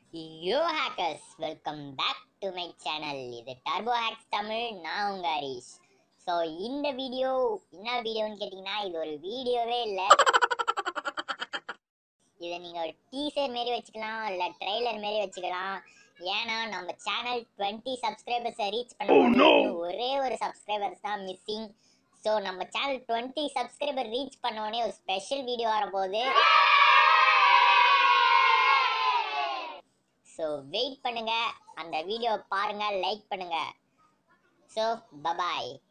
Yo hackers, welcome back to my channel. இது Turbo Hacks Tamil. நான் உங்க ஹரிஷ். ஸோ இந்த வீடியோ என்ன வீடியோன்னு கேட்டிங்கன்னா, இது ஒரு வீடியோவே இல்லை. இதை நீங்கள் ஒரு டீசர் மாரி வச்சுக்கலாம், இல்லை ட்ரெய்லர் மாரி வச்சுக்கலாம். ஏன்னா நம்ம சேனல் 20 சப்ஸ்கிரைபர்ஸை ரீச் பண்ண ஒரே ஒரு சப்ஸ்கிரைபர்ஸ் தான் மிஸ்ஸிங். ஸோ நம்ம சேனல் 20 சப்ஸ்கிரைபர் ரீச் பண்ண உடனே ஒரு ஸ்பெஷல் வீடியோ வரப்போகுது. ஸோ வெயிட் பண்ணுங்க, அந்த வீடியோ பாருங்க, லைக் பண்ணுங்க. So bye bye.